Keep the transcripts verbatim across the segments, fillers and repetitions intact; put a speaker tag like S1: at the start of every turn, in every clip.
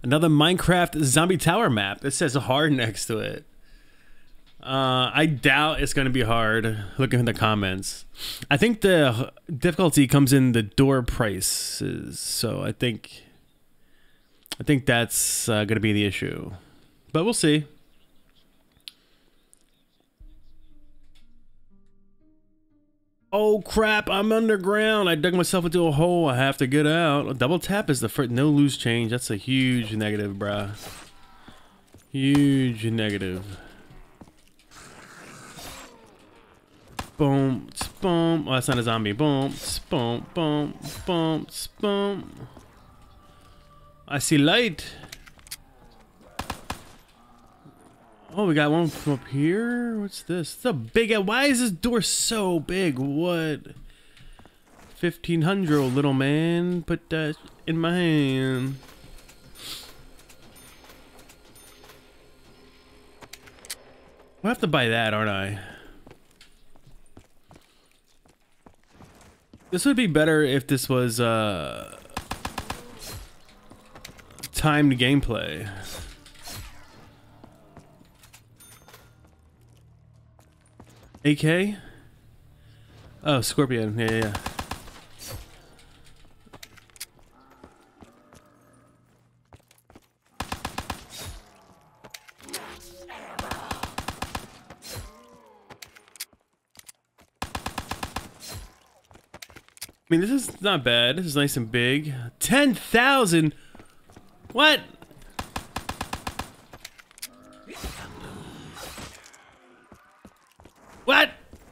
S1: Another Minecraft zombie tower map. It says hard next to it. Uh, I doubt it's going to be hard, looking in the comments. I think the difficulty comes in the door prices, so I think I think that's uh, going to be the issue. But we'll see. Oh crap, I'm underground. I dug myself into a hole. I have to get out. A double tap is the first. No loose change. That's a huge negative, bruh. Huge negative. Boom, boom. Oh, that's not a zombie. Boom, boom, boom, boom, boom. I see light. Oh, we got one from up here. What's this? It's a big. Why is this door so big? What? fifteen hundred, little man. Put that in my hand. I'll have to buy that, aren't I? This would be better if this was uh, timed gameplay. A K? Oh, Scorpion. Yeah, yeah, yeah. I mean, this is not bad. This is nice and big. ten thousand? What? What?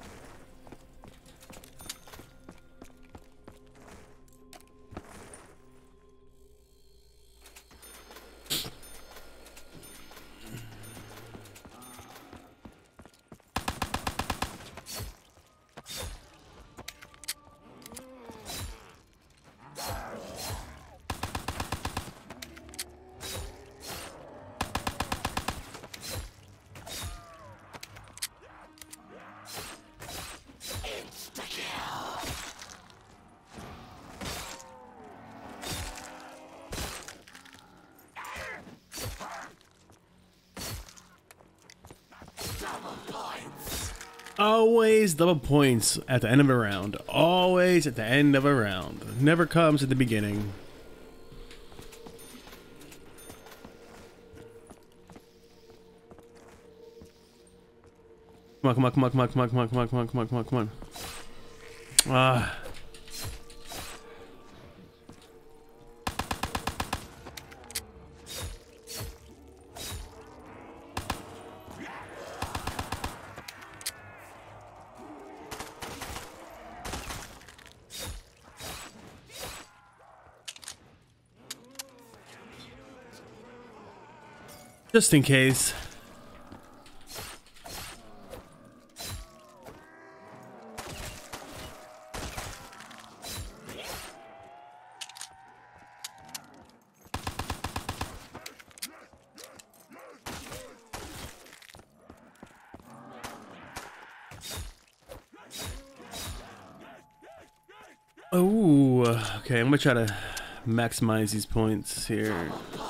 S1: Always double points at the end of a round. Always at the end of a round. Never comes at the beginning. Come on, come on, come on, come on, come on, come on, come on, come on, come on, come on, come on. Ah. Just in case. Oh, okay. I'm gonna try to maximize these points here.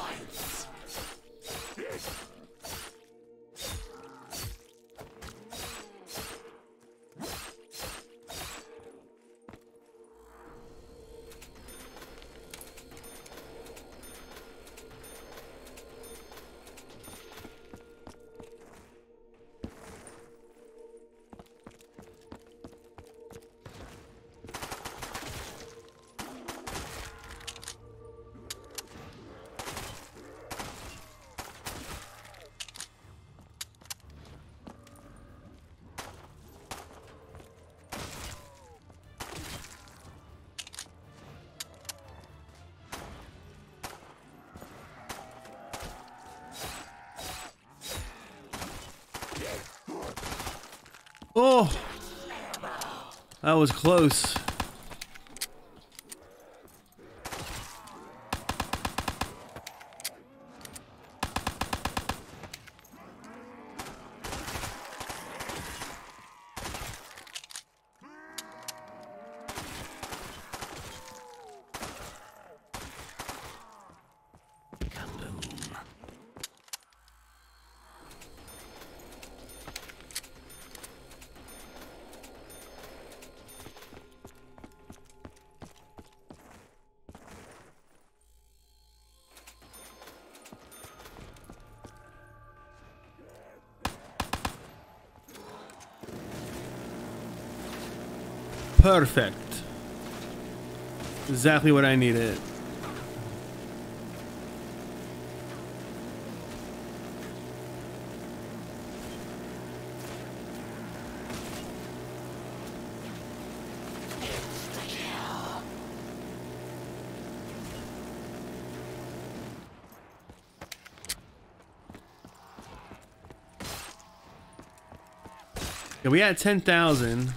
S1: Oh, that was close. Perfect. Exactly what I needed. Yeah, we had ten thousand.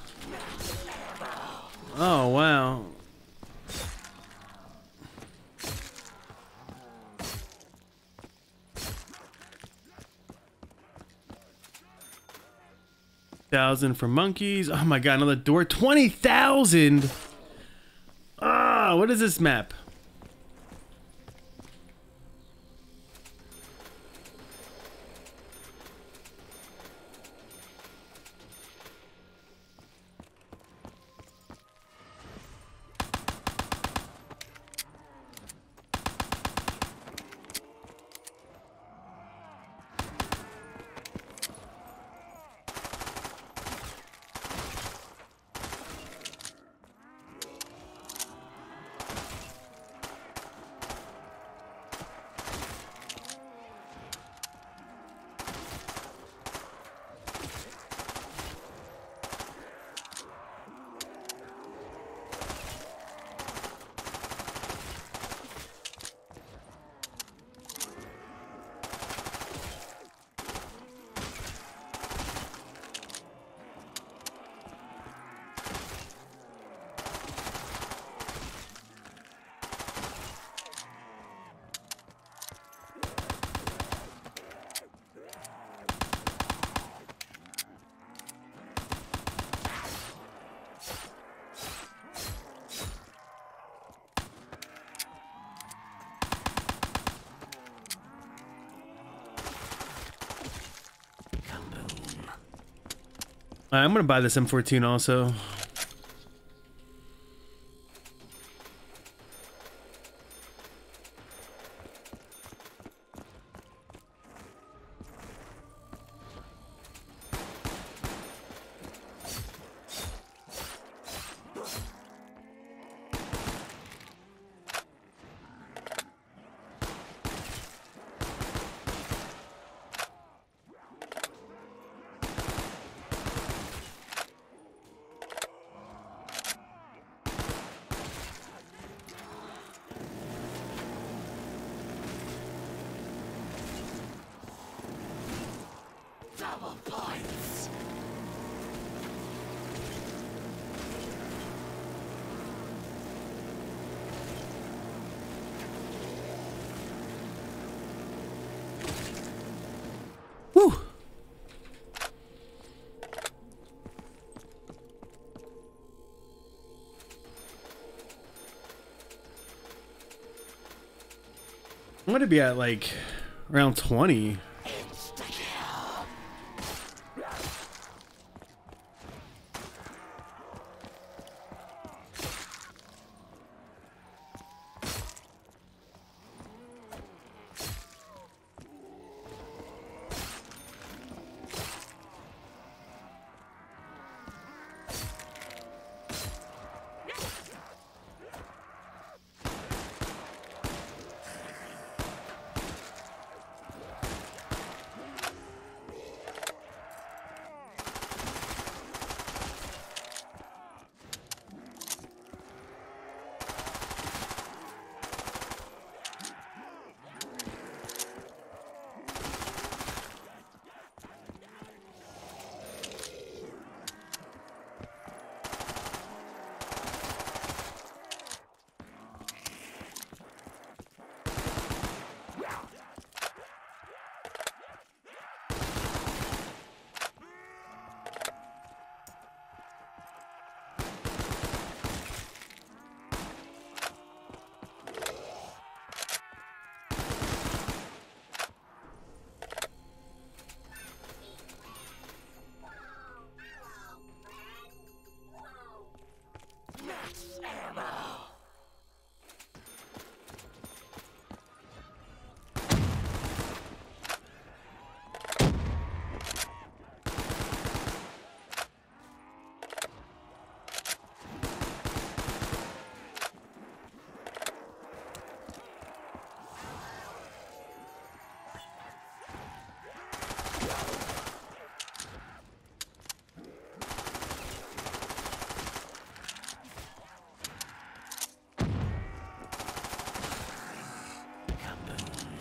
S1: Oh, wow. Thousand for monkeys. Oh my god, another door. twenty thousand. Ah, what is this map? I'm gonna buy this M fourteen also.
S2: Double points.
S1: Woo! I'm gonna be at like around twenty.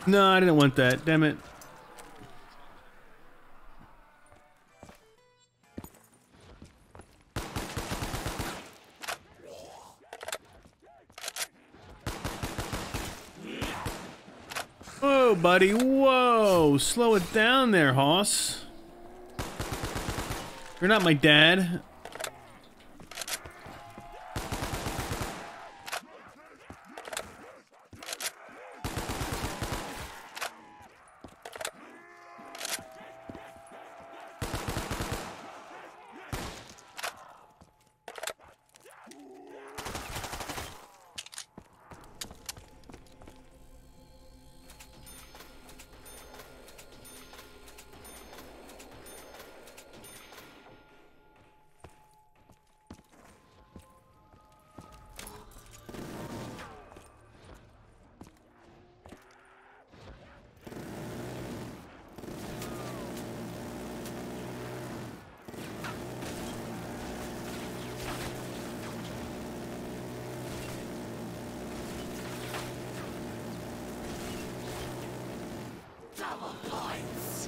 S1: No, I didn't want that. Damn it. Whoa, buddy. Whoa. Slow it down there, Hoss. You're not my dad.
S2: Double points.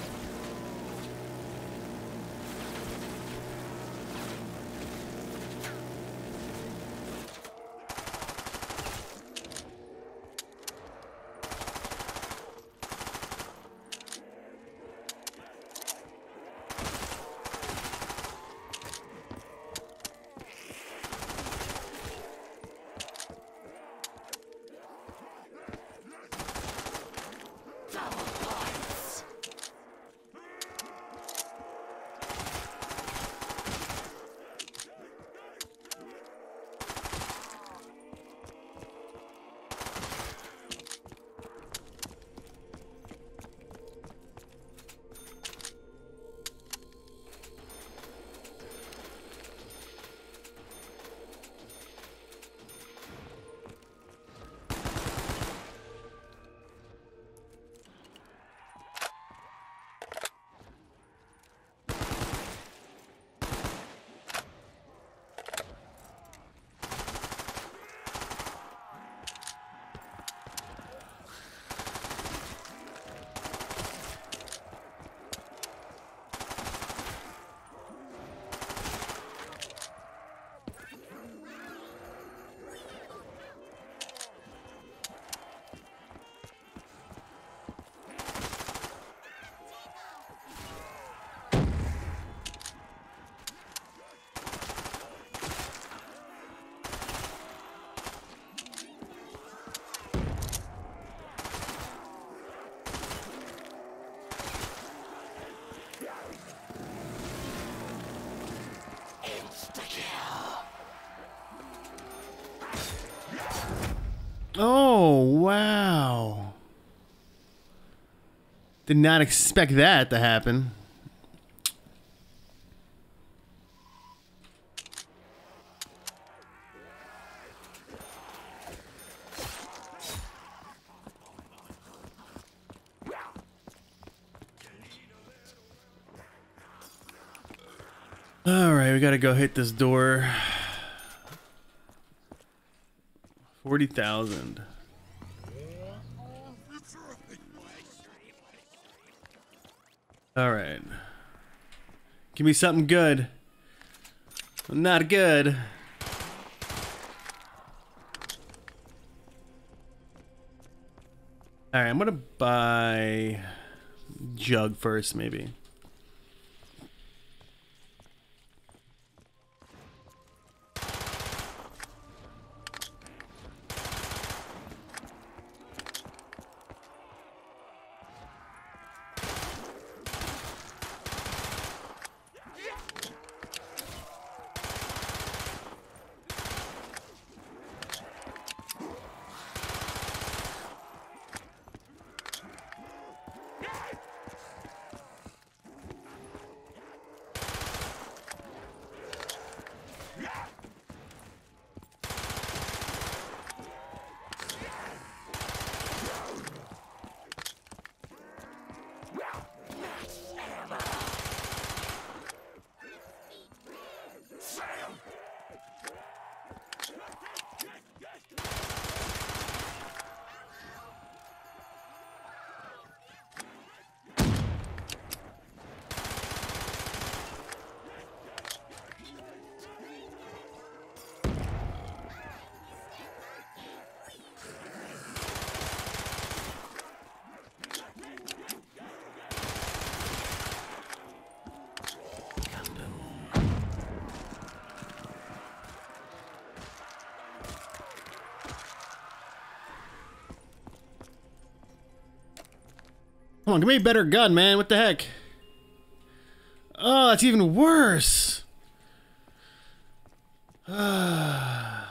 S1: Oh, wow. Did not expect that to happen. All right, we gotta go hit this door. Forty thousand. All right. Give me something good. Not good. All right, I'm gonna buy Jug first, maybe. Come on, give me a better gun, man. What the heck? Oh, that's even worse.
S2: Double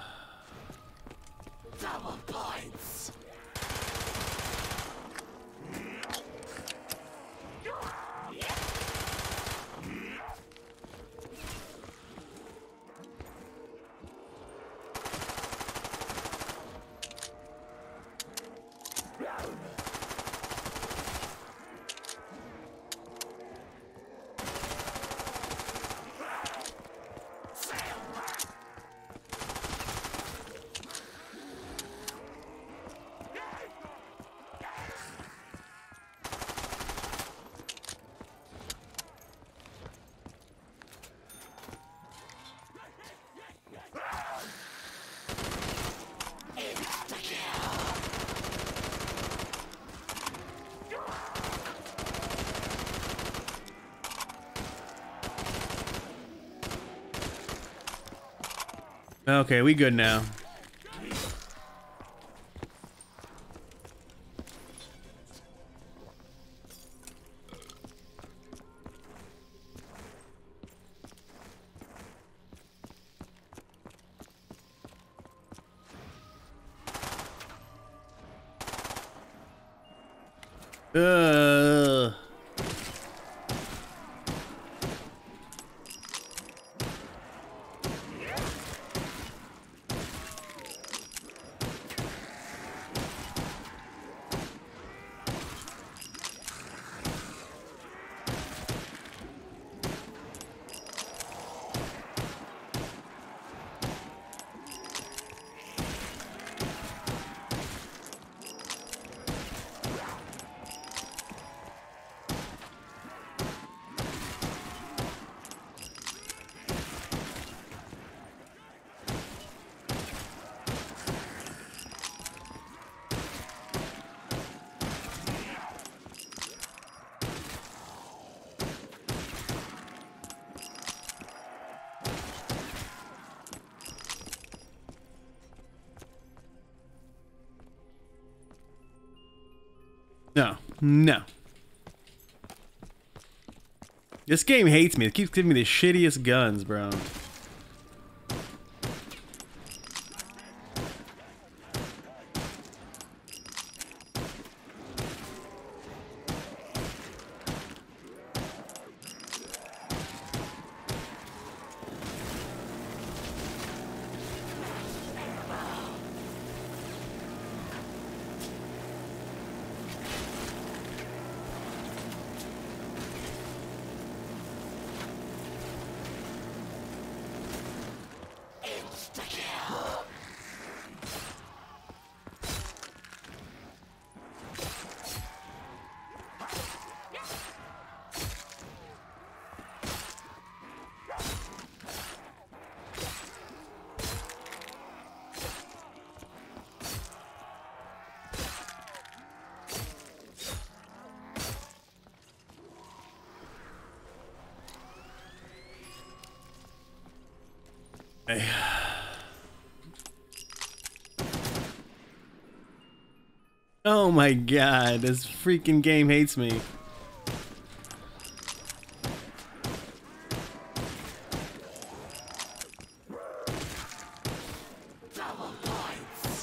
S2: points.
S1: Okay, we good now. Uh. No, no. This game hates me. It keeps giving me the shittiest guns, bro. Hey. Oh my god, this freaking game hates me.
S2: Double points.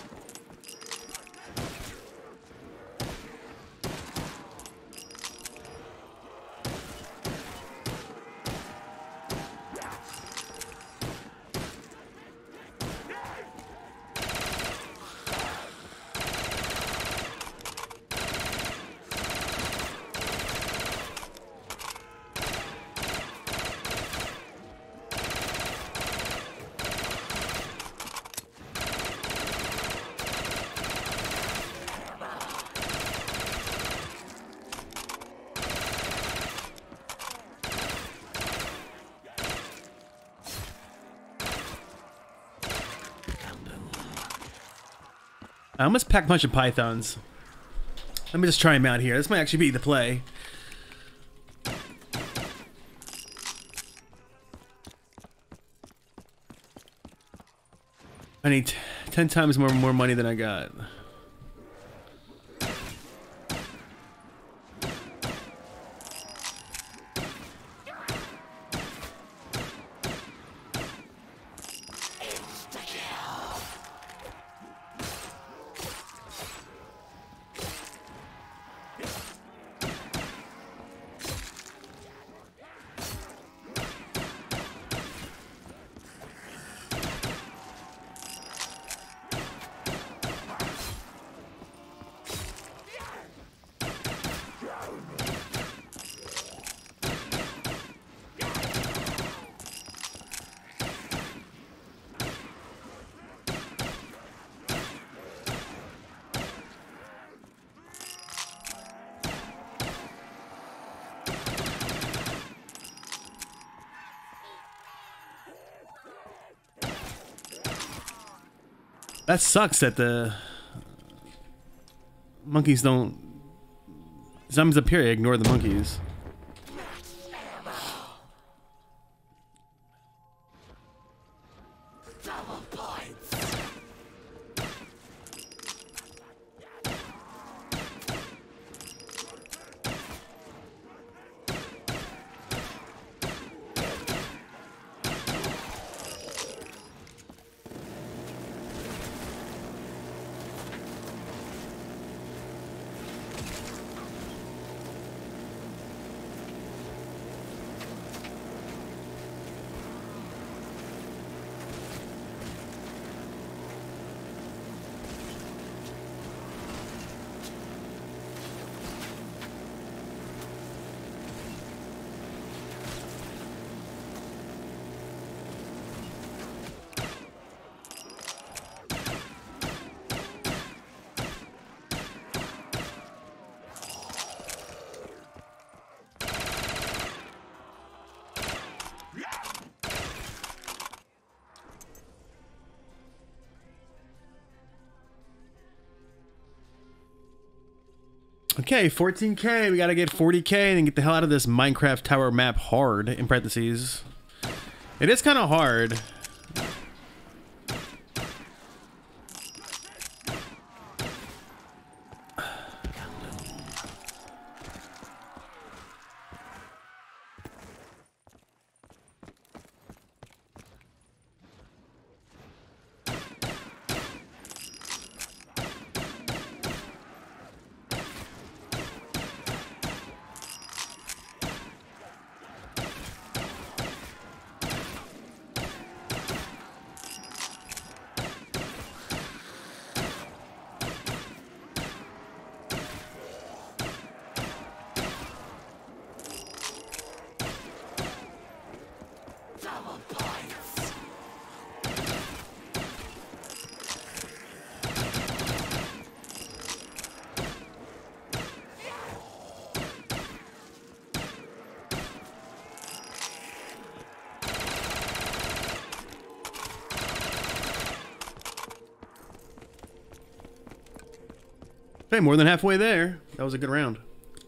S1: I almost packed a bunch of pythons. Let me just try them out here. This might actually be the play. I need ten times more more money than I got. That sucks that the monkeys don't... Zombies appear, ignore the monkeys.
S2: Double points.
S1: Okay, fourteen K. We gotta get forty K and then get the hell out of this Minecraft tower map hard, in parentheses. It is kind of hard.
S2: Double points.
S1: Okay, more than halfway there. That was a good round.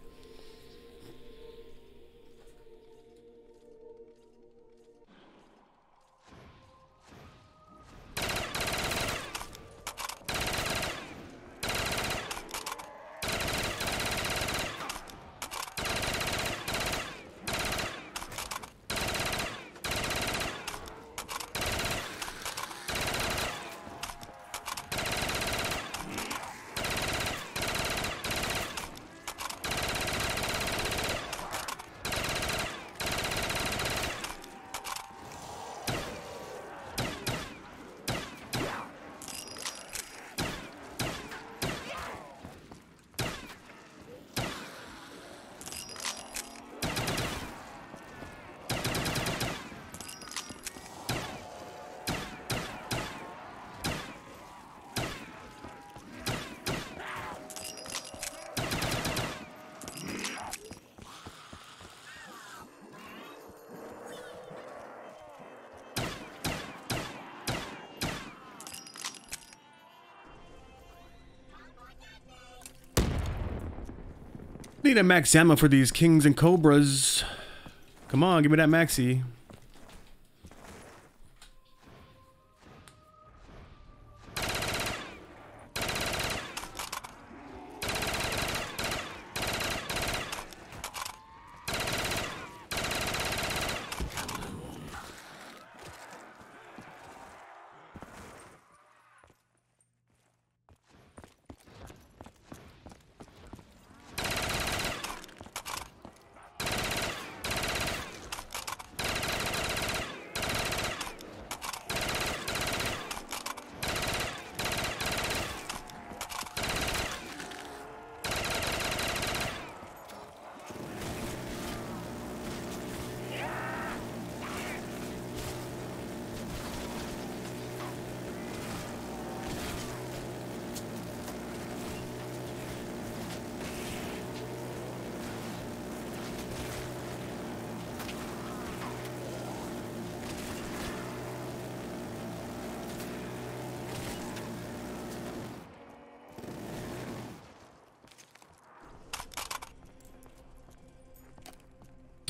S1: Need a max ammo for these kings and cobras. Come on, give me that maxi.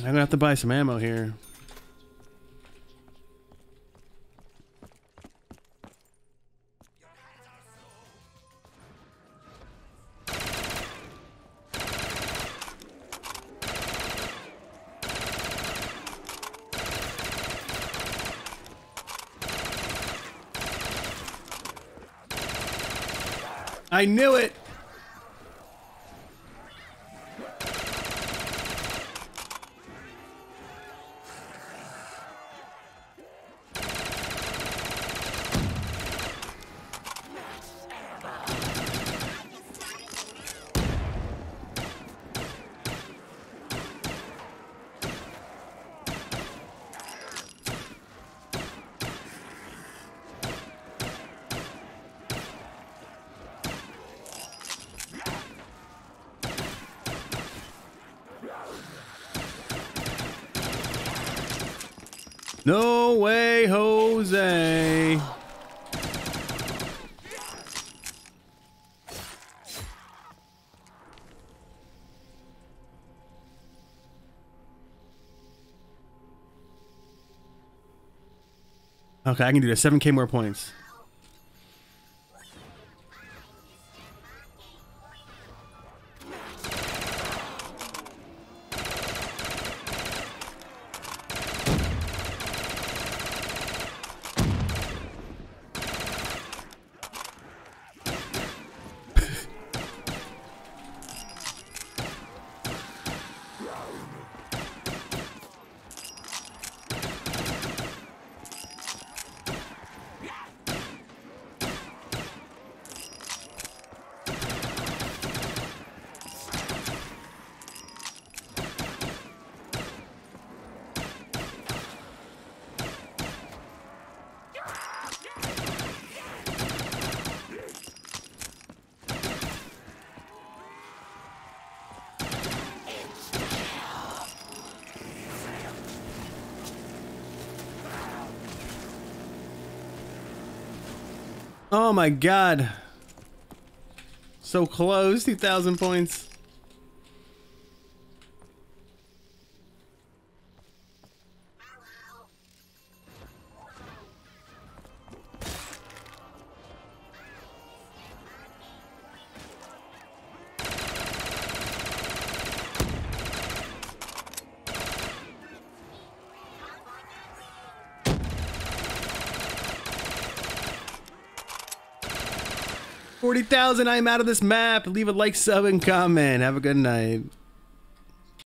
S1: gonna have to buy some ammo here. I knew it! No way, Jose. Okay, I can do this. seven K more points. Oh my god. So close, two thousand points. forty thousand, I'm out of this map. Leave a like, sub, and comment. Have a good night.